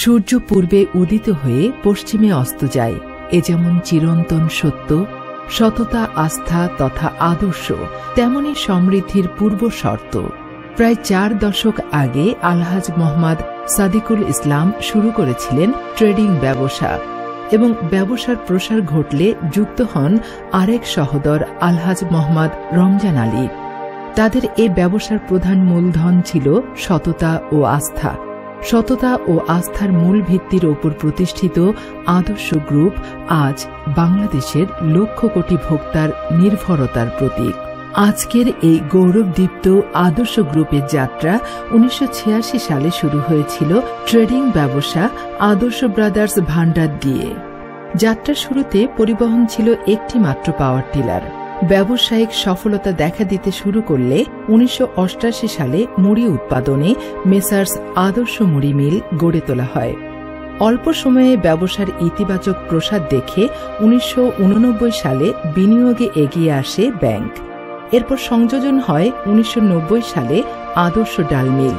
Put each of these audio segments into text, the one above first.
সূর্য পূর্বে উদিত হয়ে পশ্চিমে অস্ত যায়, এ যেমন চিরন্তন সত্য, সততা, আস্থা তথা আদর্শ তেমনি সমৃদ্ধির পূর্ব শর্ত। প্রায় 4 দশক আগে আলহাজ মোহাম্মদ সাদিকুল ইসলাম শুরু করেছিলেন ট্রেডিং ব্যবসা এবং ব্যবসার প্রসার ঘটলে যুক্ত হন আরেক সহোদর আলহাজ মোহাম্মদ রমজান আলী। তাদের এ ব্যবসার প্রধান মূলধন ছিল সততা ও আস্থা। সততা ও আস্থার মূল ভিত্তির ওপর প্রতিষ্ঠিত আদর্শ গ্রুপ আজ বাংলাদেশের লক্ষ কোটি ভোক্তার নির্ভরতার প্রতীক। আজকের এই গৌরবদীপ্ত আদর্শ গ্রুপের যাত্রা 1986 সালে শুরু হয়েছিল ট্রেডিং ব্যবসা আদর্শ ব্রাদার্স ভান্ডার দিয়ে। যাত্রার শুরুতে পরিবহন ছিল একটি মাত্র পাওয়ার টিলার। ব্যবসায়িক সফলতা দেখা দিতে শুরু করলে 1988 সালে মুড়ি উৎপাদনে মেসার্স আদর্শ মুড়ি মিল গড়ে তোলা হয়। অল্প সময়ে ব্যবসার ইতিবাচক প্রসার দেখে 1989 সালে বিনিয়োগে এগিয়ে আসে ব্যাংক। এরপর সংযোজন হয় 1990 সালে আদর্শ ডাল মিল,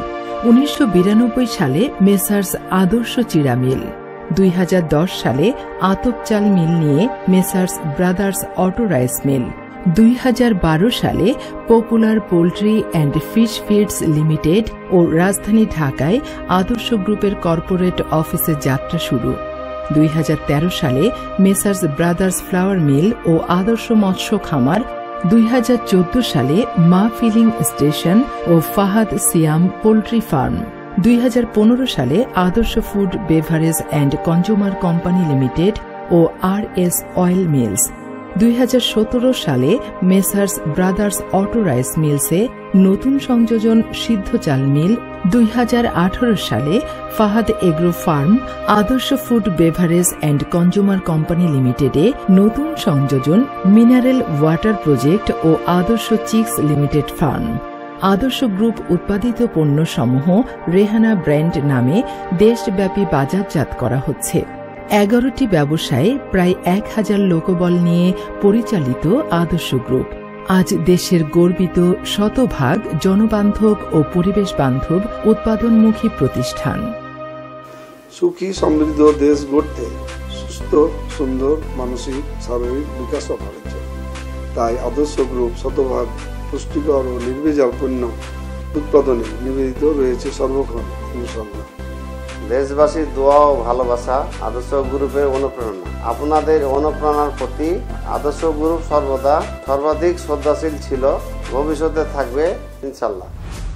1992 সালে মেসার্স আদর্শ চিড়া মিল, 2010 সালে আতপ চাল মিল নিয়ে Messrs brothers auto rice mill, 2012 সালে popular poultry and fish feeds limited ও রাজধানী ঢাকায় আদর্শ গ্রুপের কর্পোরেট অফিসে যাত্রা শুরু। 2013 সালে মেসার্স ব্রাদার্স ফ্লাওয়ার মিল ও আদর্শ মৎস্য খামার, 2014 সালে মা ফিলিং স্টেশন ও ফাহাদ সিয়াম পোল্ট্রি ফার্ম, 2015 সালে Adarsha food beverage and consumer company limited ও RS অয়েল মিলস, 2017 সালে মেসার্স ব্রাদার্স অটো রাইস মিলসে নতুন সংযোজন সিদ্ধ চাল মিল, 2018 সালে Fahad agro farm Adarsha food beverage and consumer company লিমিটেডে নতুন সংযোজন মিনারেল ওয়াটার প্রজেক্ট ও আদর্শ চিক্স লিমিটেড ফার্ম। আদর্শ গ্রুপ উৎপাদিত পণ্যসমূহ রেহানা ব্র্যান্ড নামে দেশব্যাপী বাজারজাত করা হচ্ছে। 11টি ব্যবসায়ে প্রায় 1000 লোকবল নিয়ে পরিচালিত আদর্শ গ্রুপ আজ দেশের গর্বিত শতভাগ জনবান্ধব ও পরিবেশ বান্ধব উৎপাদনমুখী প্রতিষ্ঠান। সুখী সমৃদ্ধ দেশ গড়তে সুস্থ সুন্দর মানসিক শারীরিক বিকাশ অপরিহার্য। তাই আদর্শ গ্রুপ শতভাগ পুষ্টিকর ও নির্ভেজাল পণ্য উৎপাদনে নিবেদিত রয়েছে সর্বক্ষণ। ইনশাআল্লাহ দেশবাসীর দোয়া ও ভালোবাসা আদর্শ গ্রুপের অনুপ্রেরণা। আপনাদের অনুপ্রেরণার প্রতি আদর্শ গ্রুপ সর্বদা সর্বাধিক শ্রদ্ধাশীল ছিল, ভবিষ্যতে থাকবে ইনশাআল্লাহ।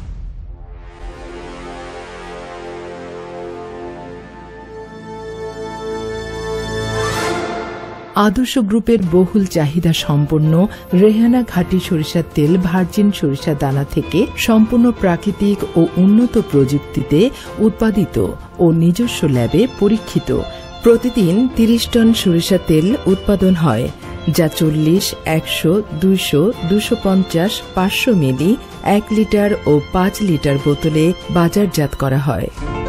আদর্শ গ্রুপের বহুল চাহিদা সম্পন্ন রেহানা ঘাটি সরিষার তেল ভার্জিন সরিষা দানা থেকে সম্পূর্ণ প্রাকৃতিক ও উন্নত প্রযুক্তিতে উৎপাদিত ও নিজস্ব ল্যাবে পরীক্ষিত প্রতিদিন 30 টন সরিষা তেল উৎপাদন হয়, যা 40, 100, 200, 250, 500 মিলি, 1 লিটার ও 5 লিটার বোতলে বাজারজাত করা হয়।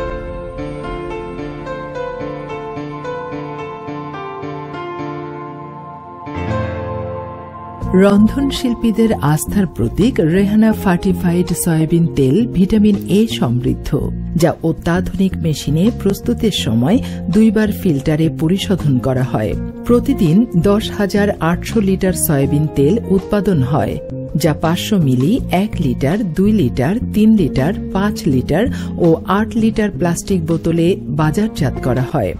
রন্ধনশিল্পীদের আস্থার প্রতীক রেহানা ফার্টিফাইড সয়াবিন তেল ভিটামিন এ সমৃদ্ধ, যা অত্যাধুনিক মেশিনে প্রস্তুতের সময় 2 বার ফিল্টারে পরিশোধন করা হয়। প্রতিদিন 10,800 লিটার সয়াবিন তেল উৎপাদন হয়, যা 500 milli, 1 litre, 2 litre, 3 litre, 5 litre ও 8 লিটার প্লাস্টিক বোতলে বাজারজাত করা হয়।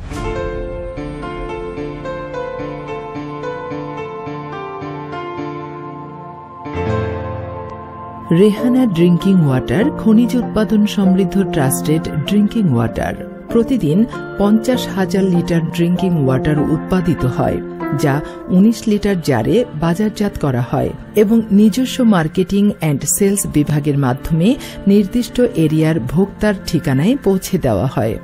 রেহানা ড্রিঙ্কিং ওয়াটার খনিজ উৎপাদন সমৃদ্ধ ট্রাস্টেড ড্রিঙ্কিং ওয়াটার। প্রতিদিন 50,000 লিটার ড্রিঙ্কিং ওয়াটার উৎপাদিত হয়, যা 19 লিটার জারে বাজারজাত করা হয় এবং নিজস্ব মার্কেটিং অ্যান্ড সেলস বিভাগের মাধ্যমে নির্দিষ্ট এরিয়ার ভোক্তার ঠিকানায় পৌঁছে দেওয়া হয়।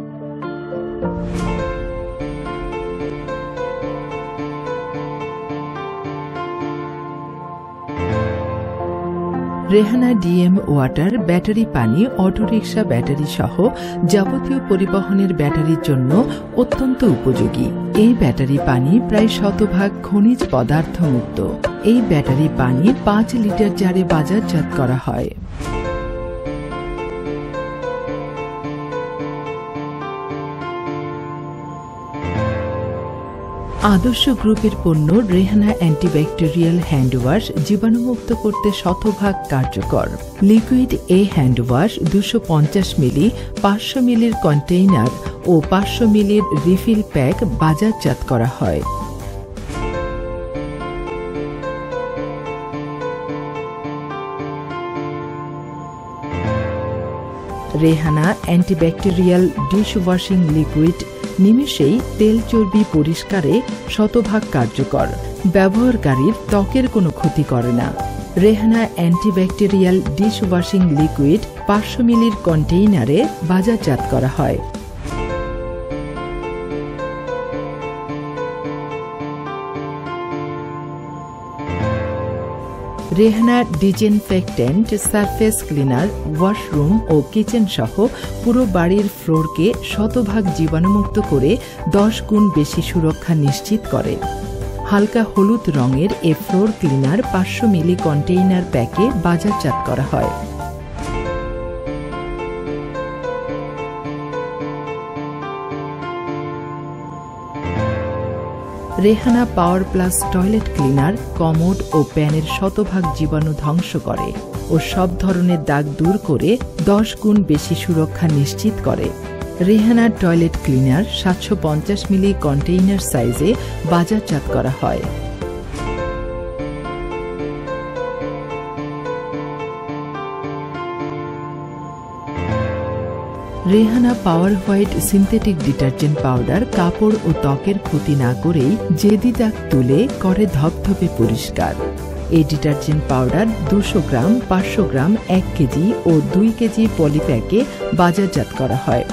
রেহানা ডিএম ওয়াটার ব্যাটারি পানি অটোরিকশা ব্যাটারি সহ যাবতীয় পরিবহনের ব্যাটারির জন্য অত্যন্ত উপযোগী। এই ব্যাটারি পানি প্রায় শতভাগ খনিজ পদার্থ মুক্ত। এই ব্যাটারি পানি 5 লিটার জারে বাজারজাত করা হয়। আদর্শ গ্রুপের পণ্য রেহানা অ্যান্টিব্যাকটেরিয়াল হ্যান্ড ওয়াশ জীবাণুমুক্ত করতে শতভাগ কার্যকর। লিকুইড এ হ্যান্ড ওয়াশ 250 মিলি, 500 মিলির কন্টেইনার ও 500 মিলির রিফিল প্যাক বাজারজাত করা হয়। রেহানা অ্যান্টিব্যাকটেরিয়াল ডিশওয়াশিং লিকুইড নিমেষেই তেল চর্বি পরিষ্কারে শতভাগ কার্যকর, ব্যবহারকারীর ত্বকের কোনো ক্ষতি করে না। রেহানা অ্যান্টিব্যাকটেরিয়াল ডিশওয়াশিং লিকুইড 500 মিলির কন্টেইনারে বাজারজাত করা হয়। Rehana disinfectant surface cleaner washroom ও কিচেন সহ পুরো বাড়ির ফ্লোরকে শতভাগ জীবাণুমুক্ত করে 10 গুণ বেশি সুরক্ষা নিশ্চিত করে। হালকা হলুদ রঙের এ ফ্লোর ক্লিনার 500 মিলি কন্টেইনার প্যাকে বাজারজাত করা হয়। Rehana power plus toilet cleaner commode ও প্যানের শতভাগ জীবাণু ধ্বংস করে ও সব ধরনের দাগ দূর করে 10 গুণ বেশি সুরক্ষা নিশ্চিত করে। Rehana toilet cleaner 750 milli container সাইজে বাজারজাত করা হয়। Rehana power white synthetic detergent powder কাপড় ও ত্বকের ক্ষতি না করেই জেদি দাগ তুলে করে ধপধপে পরিষ্কার। এই detergent powder 200 gram, 500 gram, 1 KG ও 2 কেজি পলিপ্যাকে বাজারজাত করা হয়।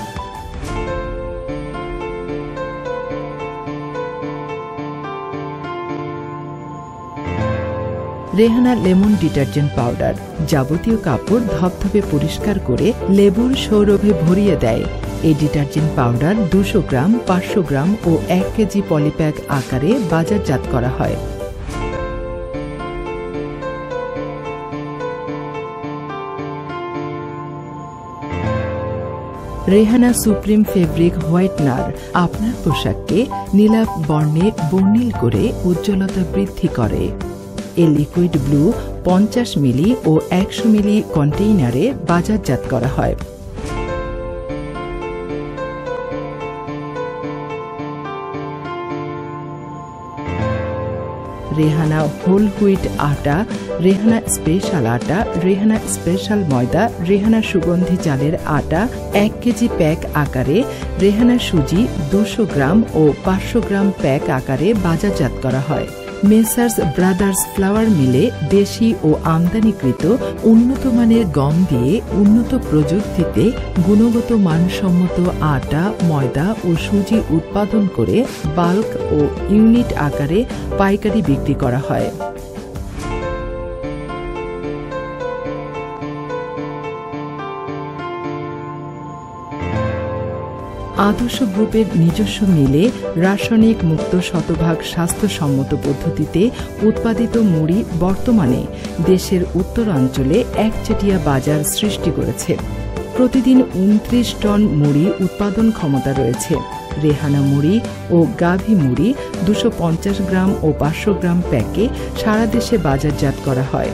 রেহানা লেমন ডিটারজেন্ট পাউডার যাবতীয় কাপড় ধপধপে পরিষ্কার করে লেবুর সৌরভে ভরিয়ে দেয়। এই ডিটারজেন্ট পাউডার 200 গ্রাম, 500 গ্রাম ও 1 কেজি পলিপ্যাক আকারে বাজারজাত করা হয়। রেহানা সুপ্রিম ফেব্রিক হোয়াইটনার আপনার পোশাককে নীলাভ বর্ণে বর্ণিল করে উজ্জ্বলতা বৃদ্ধি করে। এ লিকুইড ব্লু 50 মিলি ও 100 মিলি কন্টেইনারে বাজারজাত করা হয়। রেহানা হোল হুইট আটা, রেহানা স্পেশাল আটা, রেহানা স্পেশাল ময়দা, রেহানা সুগন্ধি চালের আটা 1 কেজি প্যাক আকারে, রেহানা সুজি 200 গ্রাম ও 500 গ্রাম প্যাক আকারে বাজারজাত করা হয়। মেসার্স ব্রাদার্স ফ্লাওয়ার মিলে দেশি ও আমদানিকৃত উন্নত মানের গম দিয়ে উন্নত প্রযুক্তিতে গুণগত মানসম্মত আটা, ময়দা ও সুজি উৎপাদন করে বাল্ক ও ইউনিট আকারে পাইকারি বিক্রি করা হয়। আদর্শ গ্রুপের নিজস্ব মিলে রাসায়নিক মুক্ত শতভাগ স্বাস্থ্যসম্মত পদ্ধতিতে উৎপাদিত মুড়ি বর্তমানে দেশের উত্তরাঞ্চলে একচেটিয়া বাজার সৃষ্টি করেছে। প্রতিদিন 29 টন মুড়ি উৎপাদন ক্ষমতা রয়েছে। রেহানা মুড়ি ও গাভী মুড়ি 250 গ্রাম ও 500 গ্রাম প্যাকে সারা দেশে বাজারজাত করা হয়।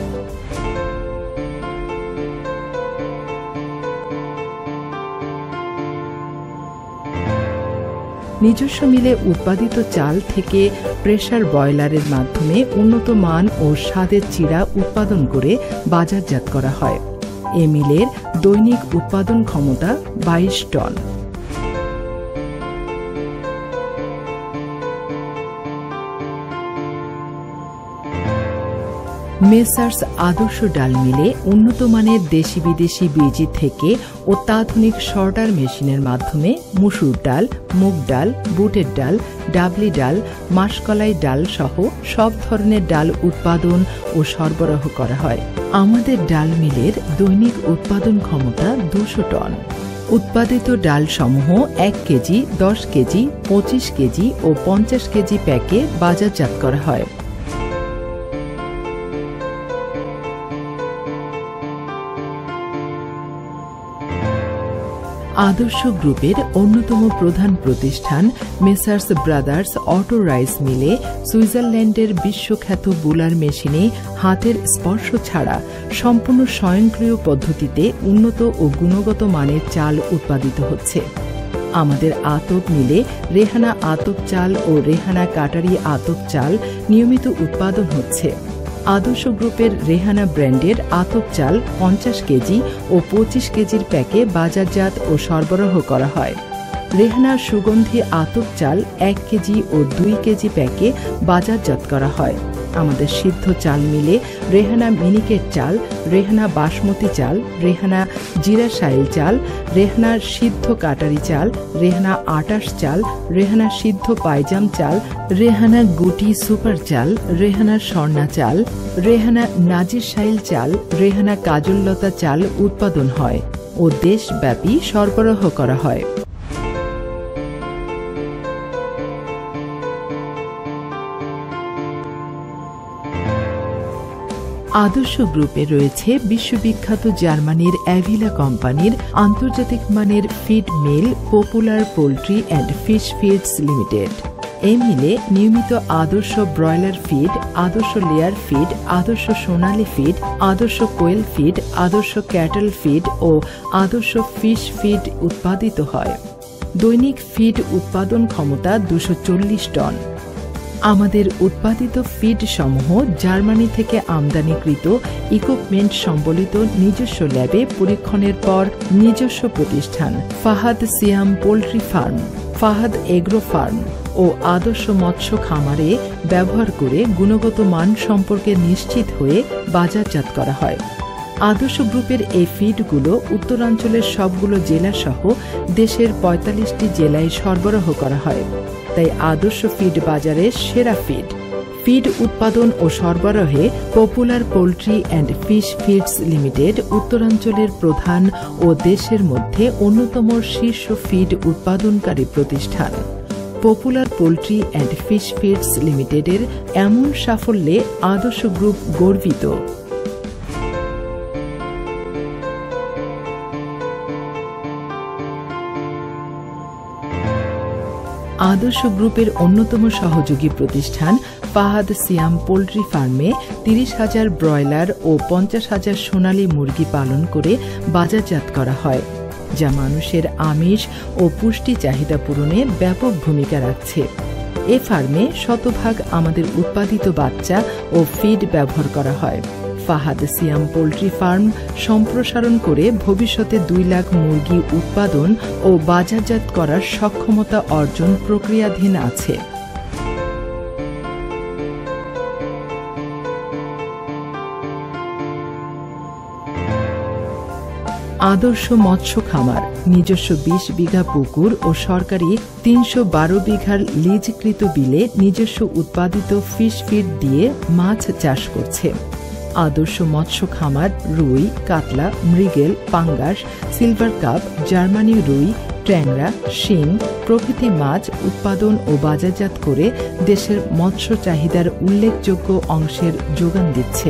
নিজস্ব মিলে উৎপাদিত চাল থেকে প্রেসার বয়লারের মাধ্যমে উন্নত মান ও স্বাদের চিড়া উৎপাদন করে বাজারজাত করা হয়। এ মিলের দৈনিক উৎপাদন ক্ষমতা 22 টন। মেসার্স আদর্শ ডাল মিলে উন্নত মানের দেশি বিদেশি বীজ থেকে অত্যাধুনিক সর্টার মেশিনের মাধ্যমে মসুর ডাল, মুগ ডাল, বুটের ডাল, ডাবলি ডাল, মাসকলাই ডাল সহ সব ধরনের ডাল উৎপাদন ও সরবরাহ করা হয়। আমাদের ডাল মিলের দৈনিক উৎপাদন ক্ষমতা 200 টন। উৎপাদিত ডাল সমূহ 1 কেজি, 10 কেজি, 25 কেজি ও 50 কেজি প্যাকে বাজারজাত করা হয়। আদর্শ গ্রুপের অন্যতম প্রধান প্রতিষ্ঠান মেসার্স ব্রাদার্স অটো রাইস মিলে সুইজারল্যান্ডের বিশ্বখ্যাত বুলার মেশিনে হাতের স্পর্শ ছাড়া সম্পূর্ণ স্বয়ংক্রিয় পদ্ধতিতে উন্নত ও গুণগত মানের চাল উৎপাদিত হচ্ছে। আমাদের আতপ মিলে রেহানা আতপ চাল ও রেহানা কাটারি আতপ চাল নিয়মিত উৎপাদন হচ্ছে। আদর্শ গ্রুপের রেহানা ব্র্যান্ডের আতপ চাল 50 কেজি ও 25 কেজির প্যাকে বাজারজাত ও সরবরাহ করা হয়। রেহানার সুগন্ধি আতপ চাল 1 কেজি ও 2 কেজি প্যাকে বাজারজাত করা হয়। আমাদের সিদ্ধ চাল মিলে রেহানা মিনিকেট চাল, রেহানা বাসমতি চাল, রেহানা জিরা শাইল চাল, রেহানার সিদ্ধ কাটারি চাল, রেহানা আটাশ চাল, রেহানা সিদ্ধ পাইজাম চাল, রেহানা গুটি সুপার চাল, রেহানা স্বর্ণা চাল, রেহানা নাজির শাইল চাল, রেহানা কাজললতা চাল উৎপাদন হয় ও দেশব্যাপী সরবরাহ করা হয়। আদর্শ গ্রুপে রয়েছে বিশ্ববিখ্যাত জার্মানির অ্যাভিলা কোম্পানির আন্তর্জাতিক মানের feed mill popular poultry and fish feeds limited. এই মিলে নিয়মিত Adarsha broiler feed, Adarsha layer feed, Adarsha সোনালী feed, Adarsha quail feed, Adarsha cattle feed ও আদর্শ ফিশ ফিড উৎপাদিত হয়। দৈনিক ফিড উৎপাদন ক্ষমতা 240 টন। আমাদের উৎপাদিত ফিড সমূহ জার্মানি থেকে আমদানিকৃত ইকুইপমেন্ট সম্বলিত নিজস্ব ল্যাবে পরীক্ষণের পর নিজস্ব প্রতিষ্ঠান Fahad Siam poultry farm, Fahad agro farm ও আদর্শ মৎস্য খামারে ব্যবহার করে গুণগত মান সম্পর্কে নিশ্চিত হয়ে বাজারজাত করা হয়। আদর্শ গ্রুপের এই ফিডগুলো উত্তরাঞ্চলের সবগুলো জেলা সহ দেশের 45টি জেলায় সরবরাহ করা হয়। তাই আদর্শ ফিড বাজারের সেরা ফিড। ফিড উৎপাদন ও সরবরাহে popular poultry and fish feeds limited উত্তরাঞ্চলের প্রধান ও দেশের মধ্যে অন্যতম শীর্ষ ফিড উৎপাদনকারী প্রতিষ্ঠান। Popular poultry and fish feeds লিমিটেডের এমন সাফল্যে আদর্শ গ্রুপ গর্বিত। আদর্শ গ্রুপের অন্যতম সহযোগী প্রতিষ্ঠান ফাহাদ সিয়াম পোল্ট্রি ফার্মে 30,000 ব্রয়লার ও 50,000 সোনালী মুরগি পালন করে বাজারজাত করা হয়, যা মানুষের আমিষ ও পুষ্টি চাহিদা পূরণে ব্যাপক ভূমিকা রাখছে। এ ফার্মে শতভাগ আমাদের উৎপাদিত বাচ্চা ও ফিড ব্যবহার করা হয়। ফাহাদ সিয়াম পোল্ট্রি ফার্ম সম্প্রসারণ করে ভবিষ্যতে 2 লাখ মুরগি উৎপাদন ও বাজারজাত করার সক্ষমতা অর্জন প্রক্রিয়াধীন আছে। আদর্শ মৎস্য খামার নিজস্ব 20 বিঘা পুকুর ও সরকারি 312 বিঘার লিজকৃত বিলে নিজস্ব উৎপাদিত ফিশ ফিড দিয়ে মাছ চাষ করছে। আদর্শ মৎস্য খামার রুই, কাতলা, মৃগেল, পাঙ্গাস, সিলভার কাপ, জার্মানি রুই, ট্যাংরা, শিং প্রভৃতি মাছ উৎপাদন ও বাজারজাত করে দেশের মৎস্য চাহিদার উল্লেখযোগ্য অংশের যোগান দিচ্ছে।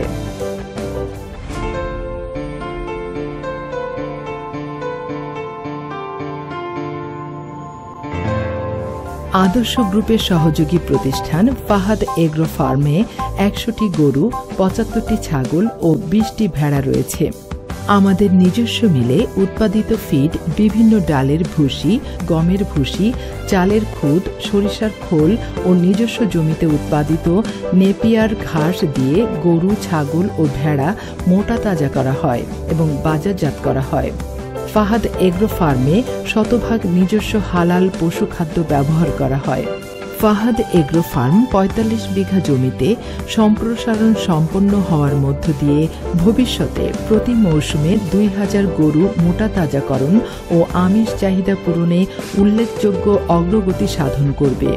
আদর্শ গ্রুপের সহযোগী প্রতিষ্ঠান ফাহাদ এগ্রো ফার্মে 100টি গরু, 75টি ছাগল ও 20টি ভেড়া রয়েছে। আমাদের নিজস্ব মিলে উৎপাদিত ফিড বিভিন্ন ডালের ভুসি, গমের ভুসি, চালের খুদ, সরিষার খোল ও নিজস্ব জমিতে উৎপাদিত নেপিয়ার ঘাস দিয়ে গরু, ছাগল ও ভেড়া মোটা তাজা করা হয় এবং বাজারজাত করা হয়। ফাহাদ এগ্রো ফার্মে শতভাগ নিজস্ব হালাল পশু খাদ্য ব্যবহার করা হয়। ফাহাদ এগ্রো ফার্ম 45 বিঘা জমিতে সম্প্রসারণ সম্পন্ন হওয়ার মধ্য দিয়ে ভবিষ্যতে প্রতি মৌসুমে 2000 গরু মোটা তাজাকরণ ও আমিষ চাহিদা পূরণে উল্লেখযোগ্য অগ্রগতি সাধন করবে।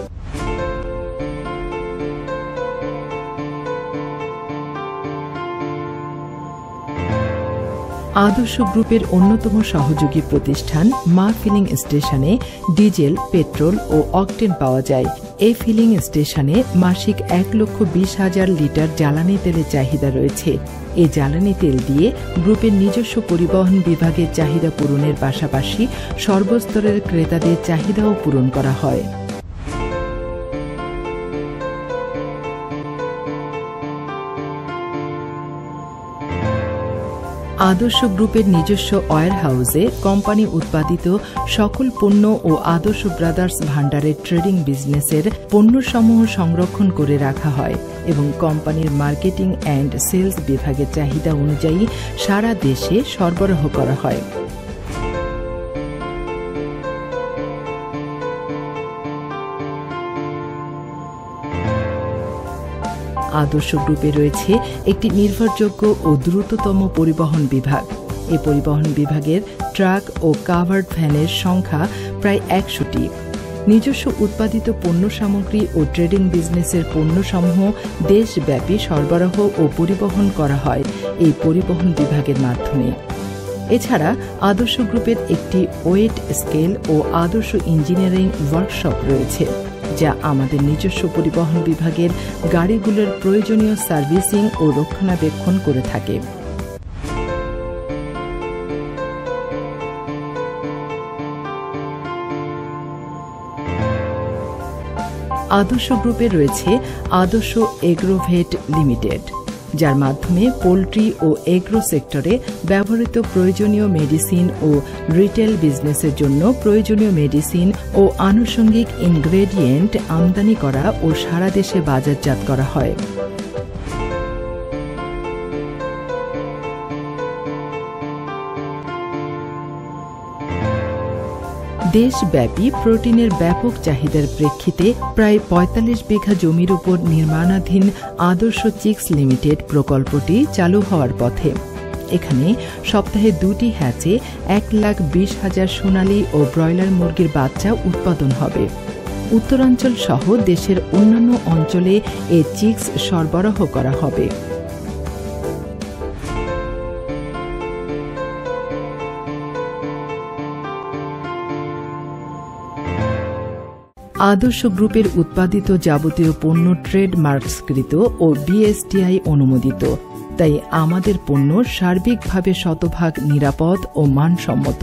আদর্শ গ্রুপের অন্যতম সহযোগী প্রতিষ্ঠান মা ফিলিং স্টেশনে ডিজেল, পেট্রোল ও অকটেন পাওয়া যায়। এই ফিলিং স্টেশনে মাসিক 1,20,000 লিটার জ্বালানি তেলের চাহিদা রয়েছে। এই জ্বালানি তেল দিয়ে গ্রুপের নিজস্ব পরিবহন বিভাগের চাহিদা পূরণের পাশাপাশি সর্বস্তরের ক্রেতাদের চাহিদাও পূরণ করা হয়। আদর্শ গ্রুপের নিজস্ব ওয়্যার হাউসে কোম্পানি উৎপাদিত সকল পণ্য ও আদর্শ ব্রাদার্স ভান্ডারের ট্রেডিং বিজনেসের পণ্যসমূহ সংরক্ষণ করে রাখা হয় এবং কোম্পানির মার্কেটিং অ্যান্ড সেলস বিভাগের চাহিদা অনুযায়ী সারা দেশে সরবরাহ করা হয়। আদর্শ গ্রুপে রয়েছে একটি নির্ভরযোগ্য ও দ্রুততম পরিবহন বিভাগ। এই পরিবহন বিভাগের ট্রাক ও কাভার্ড ভ্যানের সংখ্যা প্রায় 100টি। নিজস্ব উৎপাদিত পণ্য সামগ্রী ও ট্রেডিং বিজনেসের পণ্যসমূহ দেশব্যাপী সরবরাহ ও পরিবহন করা হয় এই পরিবহন বিভাগের মাধ্যমে। এছাড়া আদর্শ গ্রুপের একটি ওয়েট স্কেল ও আদর্শ ইঞ্জিনিয়ারিং ওয়ার্কশপ রয়েছে, যা আমাদের নিজস্ব পরিবহন বিভাগের গাড়িগুলোর প্রয়োজনীয় সার্ভিসিং ও রক্ষণাবেক্ষণ করে থাকে। আদর্শ গ্রুপে রয়েছে আদর্শ এগ্রোভেট লিমিটেড, যার মাধ্যমে পোল্ট্রি ও এগ্রো সেক্টরে ব্যবহৃত প্রয়োজনীয় মেডিসিন ও রিটেল বিজনেসের জন্য প্রয়োজনীয় মেডিসিন ও আনুষঙ্গিক ইনগ্রেডিয়েন্ট আমদানি করা ও সারা দেশে বাজারজাত করা হয়। দেশব্যাপী প্রোটিনের ব্যাপক চাহিদার প্রেক্ষিতে প্রায় 45 বিঘা জমির উপর নির্মাণাধীন আদর্শ চিক্স লিমিটেড প্রকল্পটি চালু হওয়ার পথে। এখানে সপ্তাহে 2টি হ্যাচে 1,20,000 সোনালী ও ব্রয়লার মুরগির বাচ্চা উৎপাদন হবে। উত্তরাঞ্চল সহ দেশের অন্যান্য অঞ্চলে এ চিক্স সরবরাহ করা হবে। আদর্শ গ্রুপের উৎপাদিত যাবতীয় পণ্য ট্রেডমার্কসকৃত ও বিএসটিআই অনুমোদিত, তাই আমাদের পণ্য সার্বিকভাবে শতভাগ নিরাপদ ও মানসম্মত।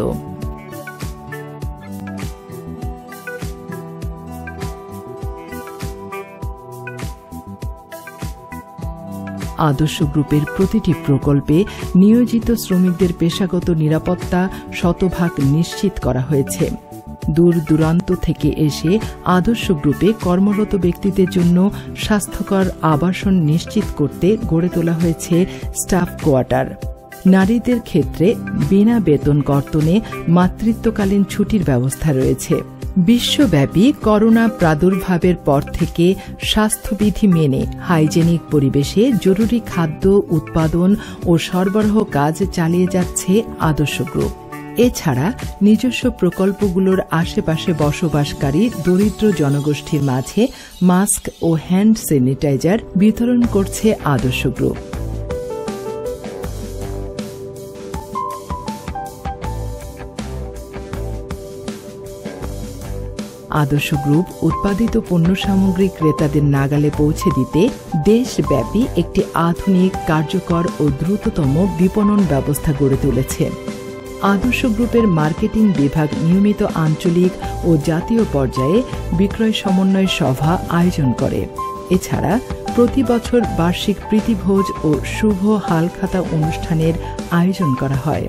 আদর্শ গ্রুপের প্রতিটি প্রকল্পে নিয়োজিত শ্রমিকদের পেশাগত নিরাপত্তা শতভাগ নিশ্চিত করা হয়েছে। দূর দূরান্ত থেকে এসে আদর্শ গ্রুপে কর্মরত ব্যক্তিদের জন্য স্বাস্থ্যকর আবাসন নিশ্চিত করতে গড়ে তোলা হয়েছে স্টাফ কোয়ার্টার। নারীদের ক্ষেত্রে বিনা বেতন কর্তনে মাতৃত্বকালীন ছুটির ব্যবস্থা রয়েছে। বিশ্বব্যাপী করোনা প্রাদুর্ভাবের পর থেকে স্বাস্থ্যবিধি মেনে হাইজেনিক পরিবেশে জরুরি খাদ্য উৎপাদন ও সরবরাহ কাজ চালিয়ে যাচ্ছে আদর্শ গ্রুপ। এছাড়া নিজস্ব প্রকল্পগুলোর আশেপাশে বসবাসকারী দরিদ্র জনগোষ্ঠীর মাঝে মাস্ক ও হ্যান্ড স্যানিটাইজার বিতরণ করছে আদর্শ গ্রুপ। আদর্শ গ্রুপ উৎপাদিত পণ্য সামগ্রী ক্রেতাদের নাগালে পৌঁছে দিতে দেশব্যাপী একটি আধুনিক, কার্যকর ও দ্রুততম বিপণন ব্যবস্থা গড়ে তুলেছে। আদর্শ গ্রুপের মার্কেটিং বিভাগ নিয়মিত আঞ্চলিক ও জাতীয় পর্যায়ে বিক্রয় সমন্বয় সভা আয়োজন করে। এছাড়া প্রতি বছর বার্ষিক প্রীতিভোজ ও শুভ হালখাতা অনুষ্ঠানের আয়োজন করা হয়।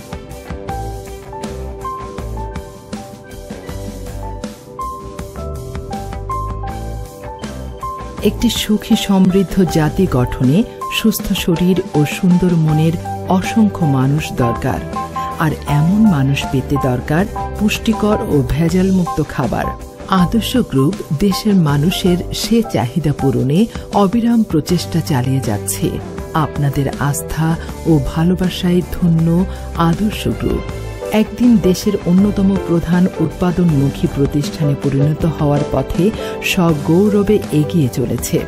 একটি সুখী সমৃদ্ধ জাতি গঠনে সুস্থ শরীর ও সুন্দর মনের অসংখ্য মানুষ দরকার, আর এমন মানুষ পেতে দরকার পুষ্টিকর ও ভেজালমুক্ত খাবার। আদর্শ গ্রুপ দেশের মানুষের সে চাহিদা পূরণে অবিরাম প্রচেষ্টা চালিয়ে যাচ্ছে। আপনাদের আস্থা ও ভালোবাসায় ধন্য আদর্শ গ্রুপ একদিন দেশের অন্যতম প্রধান উৎপাদনমুখী প্রতিষ্ঠানে পরিণত হওয়ার পথে সগৌরবে এগিয়ে চলেছে।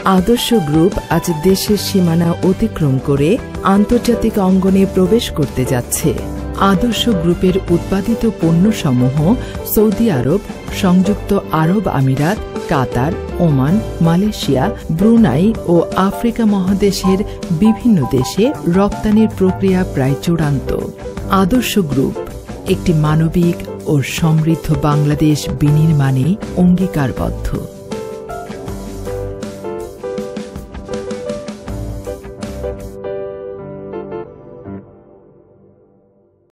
আদর্শ গ্রুপ আজ দেশের সীমানা অতিক্রম করে আন্তর্জাতিক অঙ্গনে প্রবেশ করতে যাচ্ছে। আদর্শ গ্রুপের উৎপাদিত পণ্যসমূহ সৌদি আরব, সংযুক্ত আরব আমিরাত, কাতার, ওমান, মালয়েশিয়া, ব্রুনাই ও আফ্রিকা মহাদেশের বিভিন্ন দেশে রপ্তানির প্রক্রিয়া প্রায় চূড়ান্ত। আদর্শ গ্রুপ একটি মানবিক ও সমৃদ্ধ বাংলাদেশ বিনির্মাণে অঙ্গীকারবদ্ধ।